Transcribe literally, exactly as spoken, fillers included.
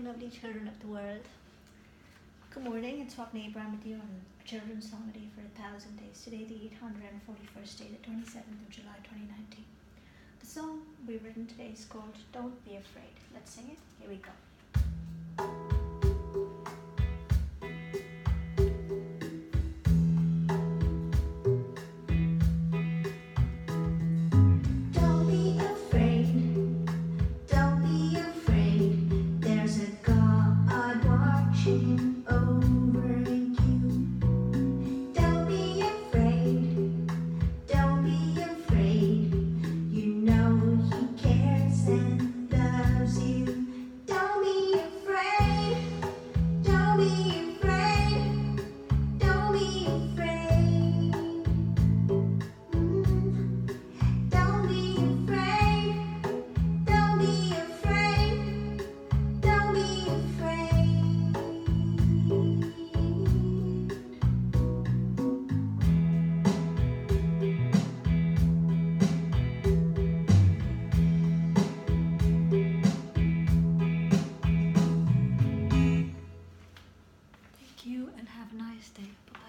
lovely children of the world. Good morning, it's Swapna Abraham with you on Children's Song Day for a Thousand Days. Today, the eight hundred forty-first day, the twenty-seventh of July twenty nineteen. The song we've written today is called Don't Be Afraid. Let's sing it. Here we go. You and have a nice day. Bye-bye.